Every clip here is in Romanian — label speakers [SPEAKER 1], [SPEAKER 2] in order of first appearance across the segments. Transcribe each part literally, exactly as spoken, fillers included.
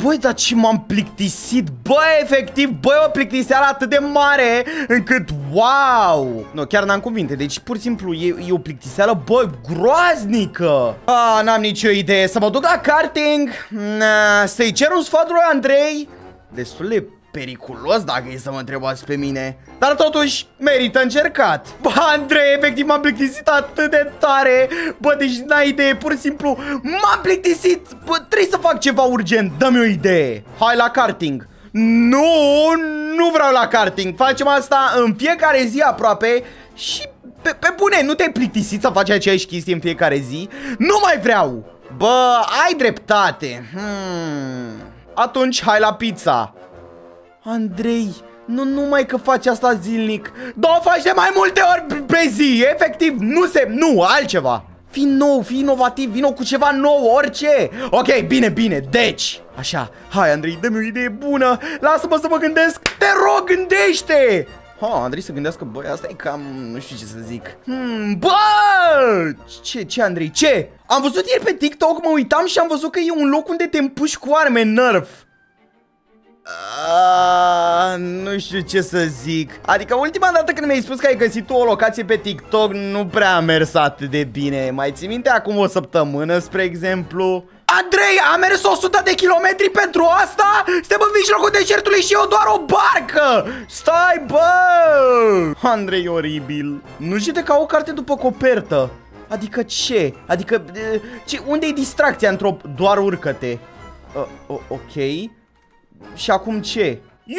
[SPEAKER 1] Băi, dar ce m-am plictisit. Bă, efectiv, băi, o plictiseală atât de mare încât, wow. Nu, chiar n-am cuvinte. Deci, pur și simplu, e, e o plictiseală, bă, groaznică. Ah, n-am nicio idee. Să mă duc la karting, să-i cer un sfat lui Andrei. Destul de periculos dacă e să mă întrebați pe mine. Dar totuși merită încercat. Bă, Andrei, efectiv m-am plictisit atât de tare. Bă, deci n-ai idee, pur și simplu m-am plictisit. Bă, trebuie să fac ceva urgent. Dă-mi o idee. Hai la karting. Nu, nu vreau la karting. Facem asta în fiecare zi aproape. Și pe, pe bune, nu te-ai plictisit să faci aceeași chestie în fiecare zi? Nu mai vreau. Bă, ai dreptate. hmm. Atunci hai la pizza. Andrei, nu numai că faci asta zilnic, dar o faci de mai multe ori pe zi. Efectiv, nu se, nu, altceva. Fii nou, fii inovativ, vino cu ceva nou, orice. Ok, bine, bine, deci așa, hai Andrei, dă-mi o idee bună. Lasă-mă să mă gândesc, te rog, gândește. Ha, Andrei să gândească, băi, asta e cam, nu știu ce să zic. hmm, Bă, ce, ce Andrei, ce? Am văzut ieri pe TikTok, mă uitam și am văzut că e un loc unde te împuși cu arme Nerf. Uh, nu știu ce să zic. Adică ultima dată când mi-ai spus că ai găsit o locație pe TikTok, nu prea a mers atât de bine. Mai ții minte acum o săptămână, spre exemplu? Andrei, am mers o sută de kilometri pentru asta? Suntem în mijlocul deșertului și eu doar o barcă. Stai, bă! Andrei, oribil. Nu știu de ca o carte după copertă. Adică ce? Adică ce? Unde e distracția într-o... Doar urcă-te. uh, Ok. Și acum ce?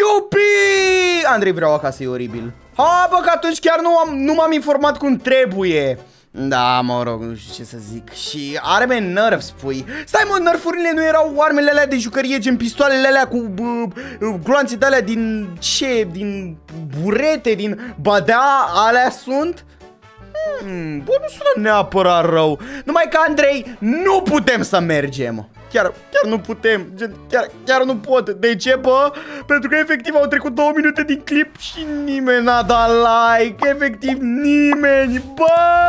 [SPEAKER 1] Iupi! Andrei, vreau acasă, e oribil. Ha, bă, că atunci chiar nu, am, nu m-am informat cum trebuie. Da, mă rog, nu știu ce să zic. Și arme Nerf, spui. Stai, mă, Nerfurile nu erau armele alea de jucărie, gen pistoalele alea cu gloanțe de alea din ce? Din burete, din... Ba da, alea sunt? Hmm, bă, nu sună neapărat rău. Numai că, Andrei, nu putem să mergem. Chiar, chiar nu putem, chiar, chiar nu pot. De ce, bă? Pentru că efectiv au trecut două minute din clip și nimeni n-a dat like. Efectiv nimeni. Bă,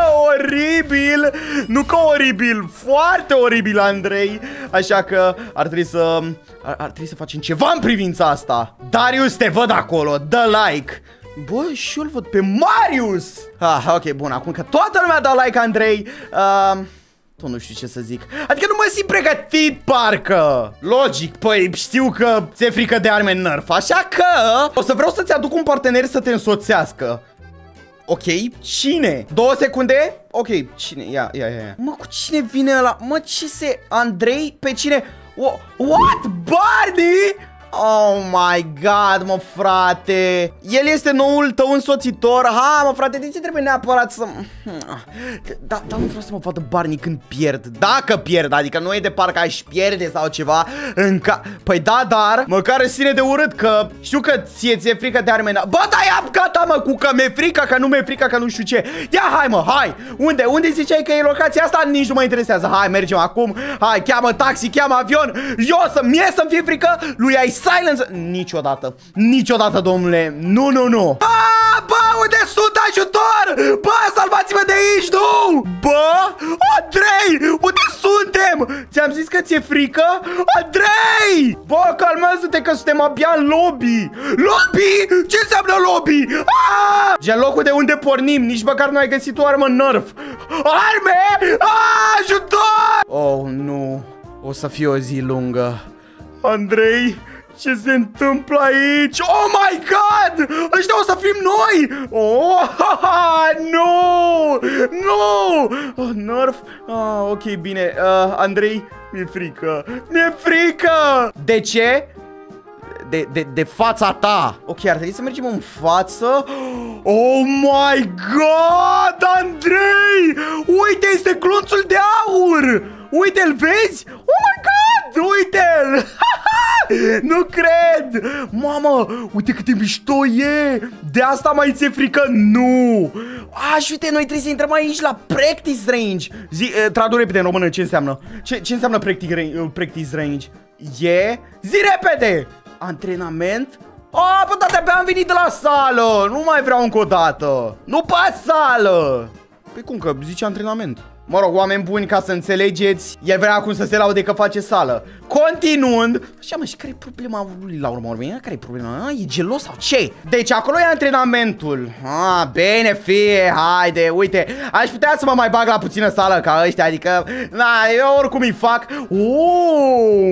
[SPEAKER 1] oribil. Nu că oribil, foarte oribil, Andrei. Așa că ar trebui să ar, ar trebui să facem ceva în privința asta. Darius, te văd acolo, dă like. Bă, și eu îl văd pe Marius. Ah, ok, bun, acum că toată lumea a dat like, Andrei, uh, tot nu știu ce să zic. Adică nu mă simt pregătit, parcă. Logic, păi știu că ți-e frică de arme Nerf. Așa că o să vreau să-ți aduc un partener să te însoțească. Ok, cine? Două secunde? Ok, cine? Ia, ia, ia. Mă, cu cine vine ăla? Mă, ce se... Andrei? Pe cine? What? Barney? Oh my god, mă, frate. El este noul tău însoțitor. Ha, mă, frate, de ce trebuie neapărat să... Da, dar nu vreau să mă vadă Barney când pierd. Dacă pierd, adică nu e de parcă aș pierde sau ceva în ca... Păi da, dar măcar îți ține de urât, că știu că ție ți-e frică de arme. Bă, dai ap, gata, mă, cu că mi-e frică, că nu mi-e frică, că nu știu ce. Ia, hai, mă, hai. Unde? Unde ziceai că e locația asta? Nici nu mă interesează. Hai, mergem acum. Hai, cheamă taxi, cheamă avion. Eu să mie să-mi fie frică, lui ai silence. Niciodată, niciodată, domnule. Nu, nu, nu. A, bă, unde sunt? Ajutor! Bă, salvați-mă de aici, nu! Bă, Andrei, unde suntem? Ți-am zis că ți-e frică? Andrei! Bă, calmează-te că suntem abia în lobby. Lobby? Ce înseamnă lobby? Aaaa! Gen locul de unde pornim. Nici măcar nu ai găsit o armă Nerf. Arme! Aaaa, ajutor! Oh, nu. O să fie o zi lungă. Andrei, ce se întâmplă aici? Oh my god! Ăștia o să fim noi! Oh, ha, ha, nu! Nu! Oh, Nerf? Ah, ok, bine. Uh, Andrei, mi-e frică. Mi-e frică! De ce? De, de, de fața ta. Ok, ar trebui să mergem în față. Oh my god, Andrei! Uite, este glonțul de aur! Uite-l, vezi? Oh my god! Uite-l! Nu cred! Mamă, uite cât de mișto e! De asta mai ți-e frică? Nu! Aș, uite, noi trebuie să intrăm aici la practice range. Zi, tradu repede în română ce înseamnă. Ce, ce înseamnă practice, practice range? E? Zi repede! Antrenament? Oh, bă, dar de-abia am venit de la sală. Nu mai vreau încă o dată. Nu pe sală. Păi cum că zice antrenament? Mă rog, oameni buni, ca să înțelegeți, el vrea acum să se laude că face sală. Continuând, așa mă, și care e problema lui la urmă urmei? Care e problema? A, e gelos sau ce? Deci acolo e antrenamentul. Ah, bine, fie, haide, uite, aș putea să mă mai bag la puțină sală ca ăștia, adică, na, eu oricum îi fac. Oh,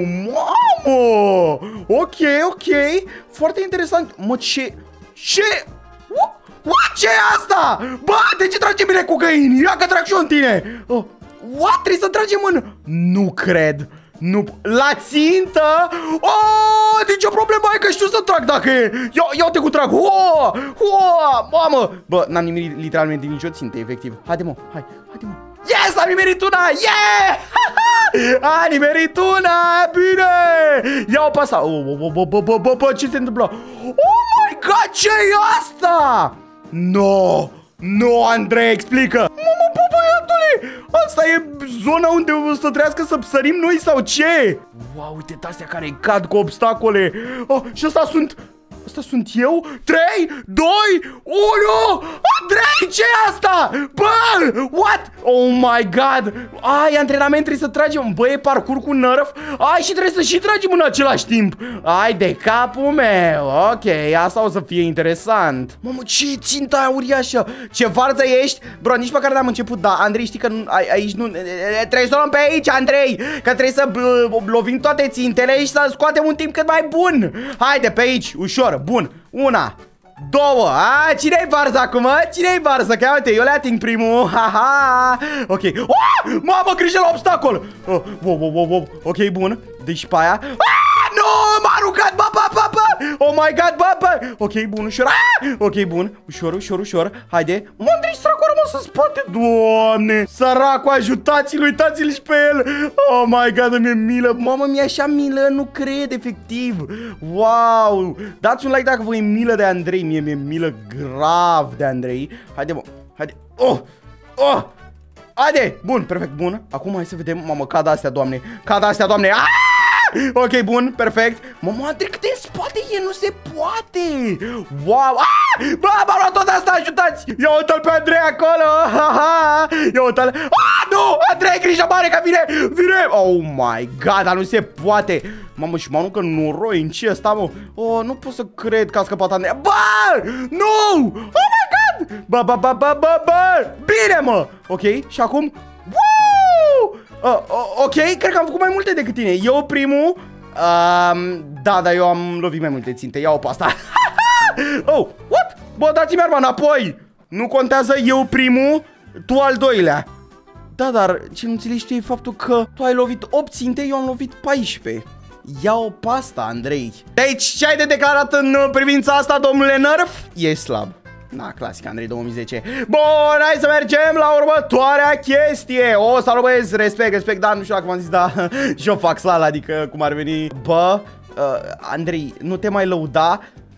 [SPEAKER 1] mamă! Ok, ok, foarte interesant. Mă, ce? Ce? What? Ce e asta? Bă, de ce trage bine cu găini? Ia că trag și eu în tine. Oh, what? Trebuie să tragem în... Nu cred. Nu... La țintă? Oh, nicio problemă, hai că știu să trag dacă e. Ia, ia-te cu trag. Oh, oh, mamă. Bă, n-am nimerit literalmente nicio țintă, efectiv. Haide, mă, hai, haide, mă. Yes, am nimerit una! Yeah! Am nimerit una! Bine! Ia-o pe asta. Oh, bă, bă, bă, bă, bă, bă, ce se întâmplă? Oh my god, ce e asta? No! No, Andrei, explică! Mamă, bă, băiatule! Asta e zona unde o să trească să sărim noi sau ce? Wow, uite astea care cad cu obstacole. Oh, și ăsta sunt... Asta sunt eu? trei, doi, unu! Andrei, ce e asta? Bă, what? Oh my god! Ai, antrenament, trebuie să tragem. Bă, e parcurs cu nerf. Ai, și trebuie să și tragem în același timp. Ai, de capul meu. Ok, asta o să fie interesant. Mamă, ce ținta aia uriașă. Ce varză ești? Bro, nici măcar n-am început. Da, Andrei, știi că nu, a, aici nu... Trebuie să o luăm pe aici, Andrei. Că trebuie să lovim toate țintele și să scoatem un timp cât mai bun. Haide, pe aici, ușor. Bun, una, două. A, cine-i varză acum? Cine-i varză? Că uite, eu le ating primul. Haha. Ok. Oh, mamă, grijă la obstacol. Oh, wow, wow, wow, wow. Ok, bun. Deci pe aia. Ah, nu, m-a aruncat, bă, bă, bă, bă. Oh my god, bă, bă. Ok, bun, ușor. Ah! Ok, bun, ușor, ușor, ușor. Haide. Mă, Andrei, săracul a rămas în spate. Doamne, săracul, ajutați-l, uitați-l și pe el. Oh my god, mi-e milă. Mamă, mi-e așa milă, nu cred, efectiv. Wow. Dați un like dacă vă e milă de Andrei. Mie mi-e milă grav de Andrei. Haide, mă, haide. Oh, oh. Haide, bun, perfect, bun. Acum hai să vedem, mamă, cad astea, doamne. Cad astea, doamne. Aaaa! Ok, bun, perfect. Mamă, Andrei, cât de în spate e, nu se poate. Wow. Ah! Bă, m-a luat tot asta, ajutați. Ia uite-l pe Andrei acolo. Ia uite-l. Ah, nu, Andrei, grijă mare că vine. Vine. Oh my god, dar nu se poate. Mamă, și mă aruncă noroi în ce ăsta, mă. Oh, nu pot să cred că a scăpat Andrei. Bă, nu. Oh my god. Bă, bă, bă, bă, bă, bă. Bine, mă. Ok, și acum. Wow. Uh, ok, cred că am făcut mai multe decât tine. Eu primul. uh, Da, dar eu am lovit mai multe ținte. Ia-o pe asta. Oh, what? Bă, dați-mi arma înapoi. Nu contează eu primul, tu al doilea. Da, dar ce nu înțelegi tu e faptul că tu ai lovit opt ținte, eu am lovit paisprezece. Ia-o pe asta, Andrei. Deci, ce ai de declarat în privința asta, domnule Nerf? E slab. Na, clasic, Andrei două mii zece. Bun, hai să mergem la următoarea chestie. O, salut băieți, respect, respect. Da, nu știu dacă v-am zis, da. Și eu fac slala, adică cum ar veni. Bă, uh, Andrei, nu te mai lăuda.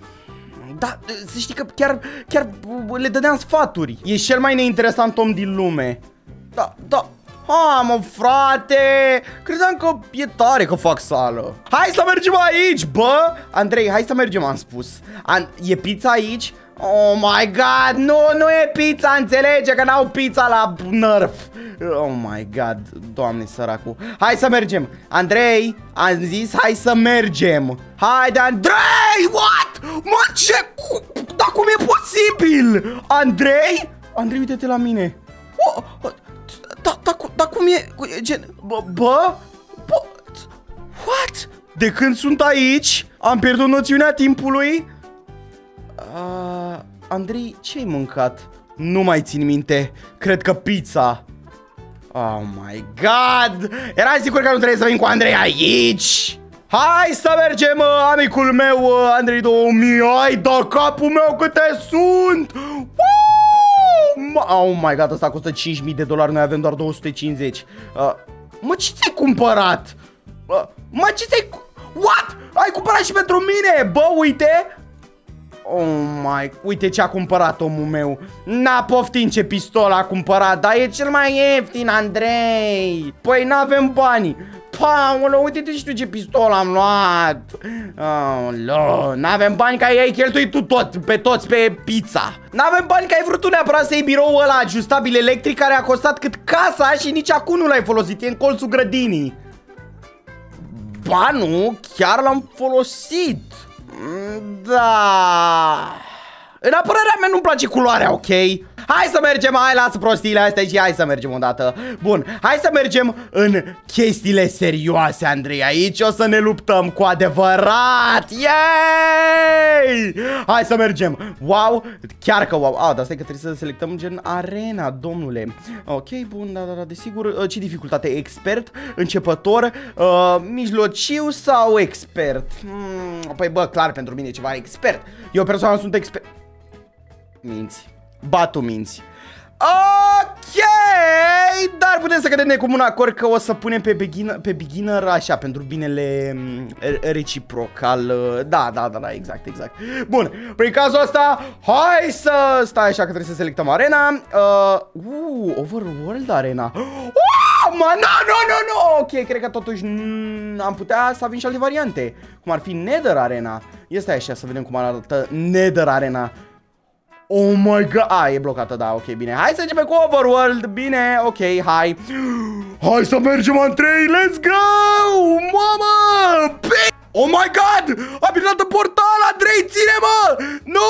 [SPEAKER 1] Da, să știi că chiar, chiar le dădeam sfaturi. E cel mai neinteresant om din lume. Da, da. Ha, mă, frate, credeam că e tare că fac sală. Hai să mergem aici, bă. Andrei, hai să mergem, am spus. An E pizza aici? Oh my god, nu, nu e pizza, înțelege că n-au pizza la Nerf. Oh my god, doamne săracu. Hai să mergem, Andrei, am zis hai să mergem. Haide, Andrei, what? Mă, ce? Dar cum e posibil? Andrei? Andrei, uite-te la mine. Oh, oh, da, da, da, cum e? Gen, bă, bă, bă, what? De când sunt aici, am pierdut noțiunea timpului. Uh, Andrei, ce ai mâncat? Nu mai țin minte. Cred că pizza. Oh my god. Eram sigur că nu trebuie să vin cu Andrei aici. Hai să mergem, amicul meu, Andrei două mii. Ai, da capul meu câte sunt. Woo! Oh my god, ăsta costă cinci mii de dolari. Noi avem doar două sute cincizeci. uh, Mă, ce ți-ai cumpărat? uh, Mă, ce ți-ai... What? Ai cumpărat și pentru mine? Bă, uite. Oh my, uite ce a cumpărat omul meu. N-a poftim ce pistol a cumpărat, dar e cel mai ieftin, Andrei. Păi n-avem bani. Paolo, uite-te și tu ce pistol am luat. Oh, n-avem bani ca ei cheltui tu tot, pe toți pe pizza. N-avem bani ca ai vrut tu neapărat să iei biroul ăla ajustabil electric care a costat cât casa și nici acum nu l-ai folosit, e în colțul grădinii. Ba nu, chiar l-am folosit. Da. În apărarea mea nu-mi place culoarea, ok? Hai să mergem, hai, lasă prostiile astea și hai să mergem odată. Bun, hai să mergem în chestiile serioase, Andrei. Aici o să ne luptăm cu adevărat. Yay! Hai să mergem. Wow, chiar că wow. Ah, dar stai că trebuie să selectăm gen arena, domnule. Ok, bun, da, da, da, desigur. Ce dificultate? Expert, începător, uh, mijlociu sau expert? Hmm, păi bă, clar, pentru mine e ceva expert. Eu personal sunt expert. Minți. Ba tu minți. Ok, dar putem să cădem de comun acord că o să punem pe beginner, pe beginner așa, pentru binele reciproc al... Da, da, da, da, exact, exact. Bun, prin cazul ăsta, hai să... Stai așa că trebuie să selectăm arena. Uh, uh Overworld arena. Uh, mă, no, no, no, no. Ok, cred că totuși am putea să avem și alte variante. Cum ar fi Nether arena. Ia stai așa să vedem cum arată Nether arena. Oh my god, a, e blocată, da, ok, bine. Hai să începem cu Overworld, bine, ok, hai. Hai să mergem, Andrei, let's go! Mamă! Pe... Oh my god! A picat portal, Andrei, ține-mă! No!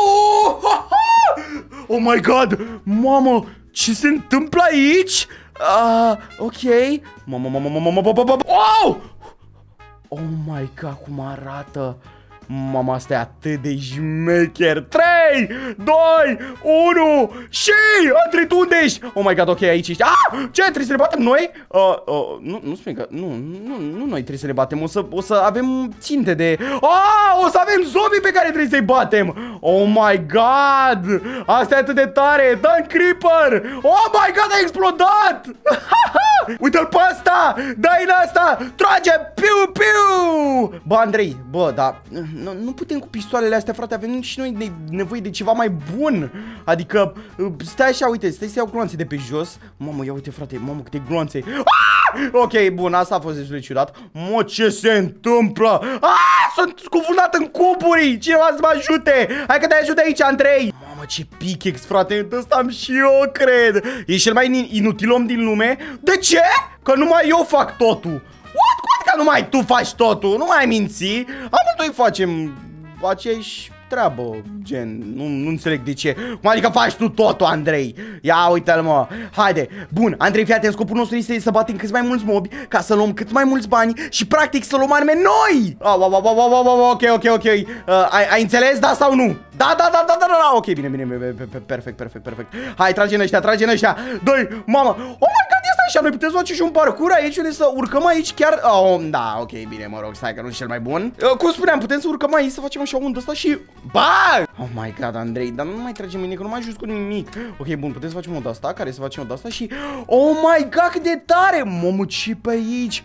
[SPEAKER 1] Oh my god! Mamă, ce se întâmplă aici? Uh, ok. Mamă, mamă, mamă, mamă, mamă, mamă. Oh! Oh my god, cum arată. Mama, asta e atât de șmecher. Trei, doi, unu și... Andrei, tu unde ești? Oh my god, ok, aici ești. Ah! Ce? Trebuie să ne batem noi? Uh, uh, nu, nu spune că... Nu, nu, nu noi trebuie să ne batem. O să, o să avem ținte de... Ah! O să avem zombii pe care trebuie să-i batem. Oh my god! Asta e atât de tare. Dă-n creeper. Oh my god, a explodat. Uite-l pe ăsta. Dă-i în asta. Trage. Piu, piu. Bă, Andrei, bă, da... Nu, nu putem cu pistoalele astea, frate, avem și noi de, nevoie de ceva mai bun. Adică, stai așa, uite, stai să iau gloanțe de pe jos. Mamă, ia uite, frate, mamă, câte gloanțe. Ah! Ok, bun, asta a fost destul de ciudat. Mă, ce se întâmplă? Ah! Sunt scufundat în cuburi. Cineva să mă ajute. Hai că te ajute aici, Andrei. Mamă, ce pickaxe, frate, ăsta am și eu, cred. E cel mai inutil om din lume. De ce? Că numai eu fac totul. What? Cum că numai tu faci totul? Nu mai minți. Amândoi facem aceeași treabă, gen, nu, nu înțeleg de ce. Cum adică faci tu totul, Andrei? Ia uite-l, mă. Haide. Bun, Andrei, fii atent, scopul nostru este să batem cât mai mulți mobi, ca să luăm cât mai mulți bani și practic să luăm arme noi. Oh, oh, oh, oh, oh, oh, ok, ok, ok. Uh, ai, ai înțeles, da sau nu? Da, da, da, da, da, da. Ok, bine, bine, bine, perfect, perfect, perfect. Hai, trage în ăștia, trage în ăștia. Doi, mamă. Oh my god, este așa, noi putem să facem și un parcur aici, unde să urcăm aici chiar. Oh, da, ok, bine, mă rog, stai că nu e cel mai bun. Uh, cum spuneam, putem să urcăm aici, să facem așa undă ăsta și... Ba! Oh my god, Andrei, dar nu mai tragem mine, că nu mai ajut cu nimic. Ok, bun, putem să facem o de-asta, care să facem o de-asta și... Oh my god, cât de tare! Mamă, ce pe aici?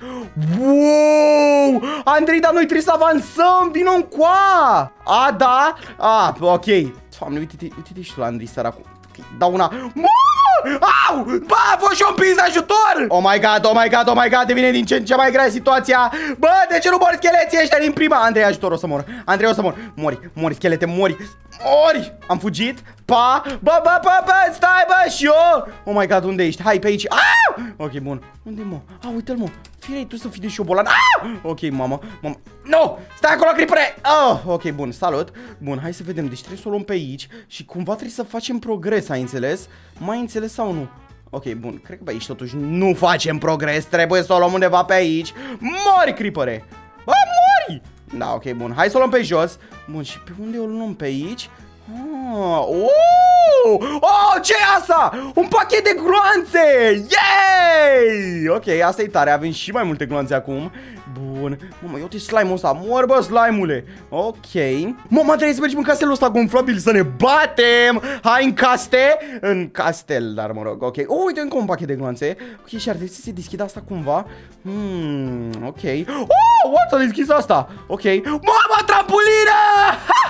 [SPEAKER 1] Wow! Andrei, dar noi trebuie să avansăm, vino încoa! A, da? A, ok. Doamne, uite-te, uite-te și tu la Andrei, săracul. Dau una... Au! Bă, a fost și un pins ajutor! Oh my god, oh my god, oh my god, devine din ce în ce mai grea situația. Bă, de ce nu mor scheleții ăștia din prima? Andrei, ajutor, o să mor. Andrei, o să mor. Mori, mori, schelete, mori. Mori! Am fugit. Pa! Bă, bă, bă, bă, stai, bă, și eu! Oh my god, unde ești? Hai, pe aici. Ah! Ok, bun. Unde, mă? Ah, uite-l, mă. Firei, tu să fii de șobolan. Ah! Ok, mamă, mamă. Nu! Stai acolo, creepere! Oh, ok, bun, salut. Bun, hai să vedem. Deci trebuie să o luăm pe aici și cumva trebuie să facem progres, ai înțeles? Mai înțeles sau nu? Ok, bun, cred că pe aici totuși nu facem progres. Trebuie să o luăm undeva pe aici. Mori, creepere! Bă, mori! Da, ok, bun, hai să o luăm pe jos. Bun, și pe unde o luăm? Pe aici? Ah, oh! Oh, ce e asta? Un pachet de gloanțe! Yay! Ok, asta e tare, avem și mai multe gloanțe acum. Bun, mamă, eu te slime-ul ăsta. Mor, bă, slime-ule. Ok. Mama, trebuie să mergem în castelul ăsta gonflabil să ne batem. Hai în caste. În castel, dar mă rog, ok. Oh, uite încă un pachet de gloanțe. Ok, și ar trebui să se deschidă asta cumva. Hmm, ok. Oh, what, s-a deschis asta. Ok. Mama, trampulină!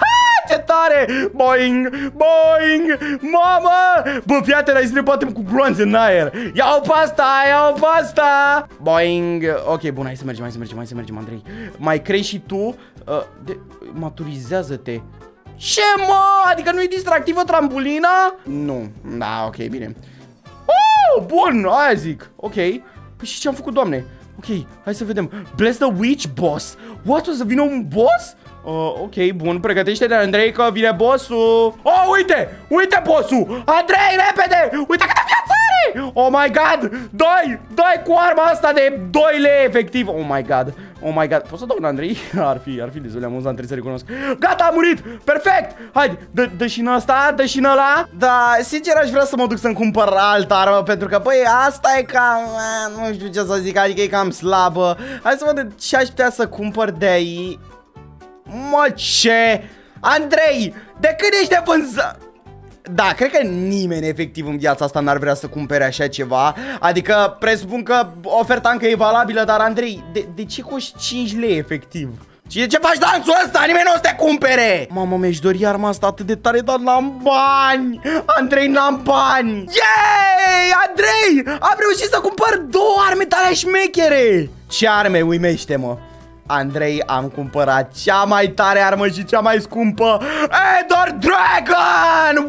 [SPEAKER 1] Ce tare! Boing! Boing! Mamă! Bă, fii atent, hai să ne batem cu gloanțe în aer. Ia-o pe asta! Ia-o pe asta! Boing! Ok, bun, hai să mergem, hai să mergem, hai să mergem, Andrei. Mai crezi și tu? Uh, de... Maturizează-te. Ce, mă? Adică nu e distractivă trambolina? Nu. Da, ok, bine. Oh, bun, aia zic. Ok. Păi și ce am făcut, doamne? Ok, hai să vedem. Bless the witch boss. What? O să vină un boss? Uh, ok, bun, pregătește-te, Andrei, că vine bossul. Oh, uite! Uite bossul! Andrei, repede! Uite câtă viață are! Oh my god! Doi! Doi cu arma asta de doi lei, efectiv! Oh my god! Oh my god! Poți să dau un Andrei? Ar fi, ar fi destul de amuzant, trebuie să recunosc. Gata, a murit! Perfect! Haide, dă, dă și în ăsta, dă și în ăla. Da, sincer aș vrea să mă duc să-mi cumpăr altă armă, pentru că, băi, asta e cam... Nu știu ce să zic, adică e cam slabă. Hai să văd ce aș putea să cumpăr de aici. Mă, ce? Andrei, de când ești de vânză... Da, cred că nimeni efectiv în viața asta n-ar vrea să cumpere așa ceva. Adică presupun că oferta încă e valabilă, dar Andrei, de, de ce coști cinci lei efectiv? Și de ce faci dansul ăsta? Nimeni nu o să te cumpere! Mamă, mi-aș dori arma asta atât de tare, dar n-am bani! Andrei, n-am bani! Yay! Andrei! Am reușit să cumpăr două arme tale șmechere! Ce arme? Uimește-mă! Andrei, am cumpărat cea mai tare armă și cea mai scumpă, Ender Dragon!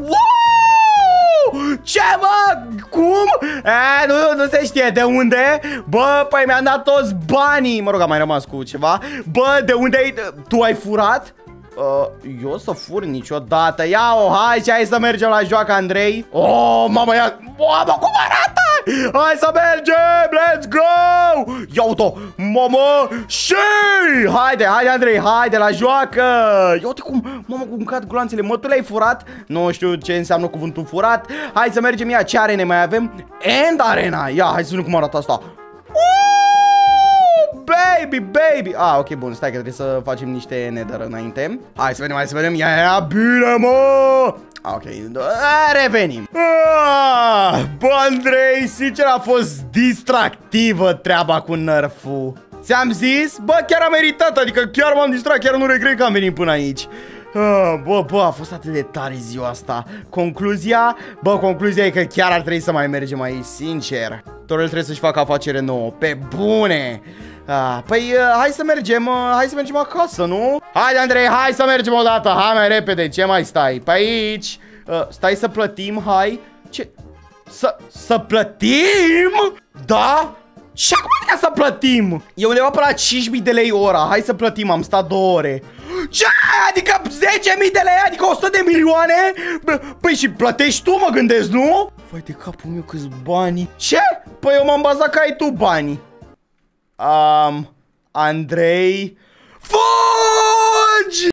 [SPEAKER 1] Woo! Ce, mă? Cum? E, nu, nu se știe de unde. Bă, păi mi-am dat toți banii. Mă rog, am mai rămas cu ceva. Bă, de unde ai... Tu ai furat? Uh, eu să fur niciodată. Ia-o, hai și hai să mergem la joacă, Andrei. Oh, mamă, ia... Mamă, cum arată? Hai să mergem, let's go! Ia uite-o, mamă, și... Haide, haide, Andrei, haide la joacă. Ia uite cum, mamă, cum cad gloanțele. Mă, tu le-ai furat? Nu știu ce înseamnă cuvântul furat. Hai să mergem, ia, ce arene mai avem? End Arena, ia, hai să vedem cum arată asta. Baby, baby. Ah, ok, bun, stai că trebuie să facem niște nether înainte. Hai să vedem, hai să vedem. Ia, ia, bine, mă. Ok, revenim. Ah, bă, Andrei, sincer a fost distractivă treaba cu nerful. Ți-am zis? Bă, chiar a meritat, adică chiar m-am distrat, chiar nu regret că am venit până aici. Ah, bă, bă, a fost atât de tare ziua asta. Concluzia? Bă, concluzia e că chiar ar trebui să mai mergem aici, sincer. Torel trebuie să-și facă afacere nouă, pe bune. Ah, păi, uh, hai să mergem, uh, hai să mergem acasă, nu? Haide, Andrei, hai să mergem odată, hai mai repede, ce mai stai? Pe aici, uh, stai să plătim, hai. Ce? Să, să plătim? Da? Și acum adică să plătim? E undeva pe la cinci mii de lei ora, hai să plătim, am stat două ore. Ce? Adică zece mii de lei, adică o sută de milioane? Păi și plătești tu, mă gândesc, nu? Vai de capul meu, câți bani. Ce? Păi eu m-am bazat că ai tu bani. Um, Andrei, fugi!